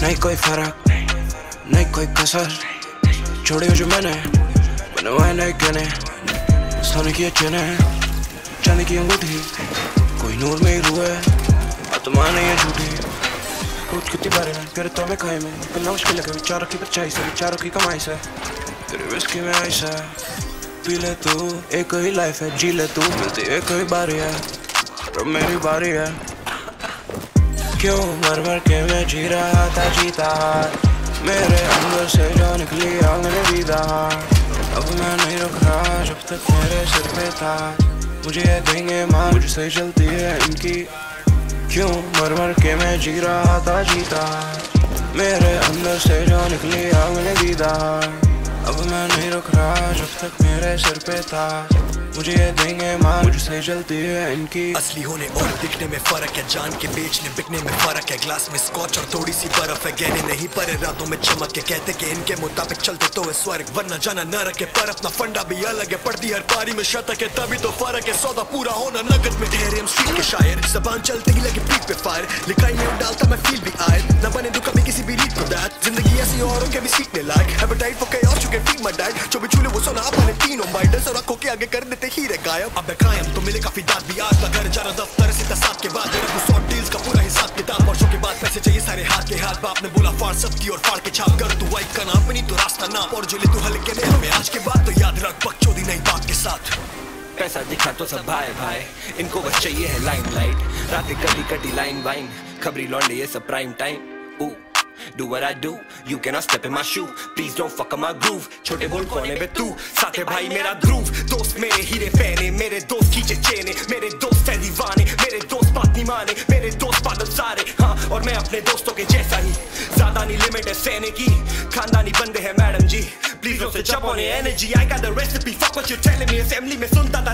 नहीं कोई फर्क, नहीं कोई कसर, छोड़ी जो मैंने बनवाए नहीं कहने, सोने की चने, चांदी की अंगूठी, कोई नूर में ही रूह है, आत्मा नहीं है झूठी। कुछ कितनी बारी में फिर तो मैं खाई में, करना मुश्किल है चारों की परछाई से, चारों की कमाई से, तेरे विस्की में ऐसा पी ले तू, एक ही लाइफ है जी ले तू, मिलती एक ही बारी है, अब मेरी बारी है। क्यों मर मर के मैं जी रहा था जीता हार, मेरे अंदर से जो निकली आग ने दीदा हार, अब मैं नहीं रुक रहा जब तक मेरे सिर पे था, मुझे ये देंगे माँ मुझसे चलती है इनकी। क्यों मर मर के मैं जी रहा था जीता हार, मेरे अंदर से जो निकली आग ने दीदा हार, अब मैं नहीं रुक रहा जब तक मेरे सिर पे था, मुझे ये देंगे माँ मुझसे जलती है इनकी। असली होने और दिखने में फर्क है, जान के बेचने बिकने में फर्क है, ग्लास में स्कॉच और थोड़ी सी बर्फ है, गहने नहीं पर रातों में चमक के, कहते कि इनके मुताबिक चलते तो है स्वर्ग वरना जाना नरक है, पर अपना फंडा भी अलग है, पड़ती हर पारी में शतक है, तभी तो फर्क है, सौदा पूरा होना नगद में। ठहरे हम स्ट्रीट के शायर, जबान चलते ही लगे पीठ पे फायर, लिखाई में डालता मैं फील भी आए, न बने दो कभी किसी भी रीत को दैट, जिंदगी ऐसी औरों के भी सीखने लायक, appetite for chaos you can feed my diet, जो भी छूले वो सोना अपने तीनों माइडर्स और आंखों के आगे कर देते हीरे गायब। अब कायम तो मिले काफी दाद भी, आज का घर जाना दफ्तर से तसाद के बाद, मेरा 200 डील्स का पूरा हिसाब किताब, वर्षों के बाद पैसे चाहिए सारे हाथ के हाथ, बाप ने बोला फाड़ सबकी और फाड़ के छाप कर, तू वाइफ का नाम नहीं तो रास्ता नाप, और जिले तू हल्के ने हमें आज के बाद तो याद रख बकचोदी नहीं बाप के साथ। पैसा दिखा तो सब भाई भाई, इनको बस चाहिए है लाइमलाइट, रातें कटी कटी लाइन वाइन, खबरी लौंडे ये सब prime time. Do what I do, you cannot step in my shoe, please don't fuck up my groove, छोटे बोल कोने में तू, साथ है भाई मेरा ध्रुव, दोस्त मेरे हीरे फैने, मेरे दोस्त खींचे चेने, मेरे दोस्त है दीवाने, मेरे दोस्त बात नहीं माने, मेरे दोस्त पागल सारे, हाँ और मैं अपने दोस्तों के जैसा ही, ज्यादा नहीं लिमिट है सहने की, खानदानी बंदे हैं madam ji, please don't switch up on your energy, I got the recipe, fuck what you're telling me, assembly में सुनता था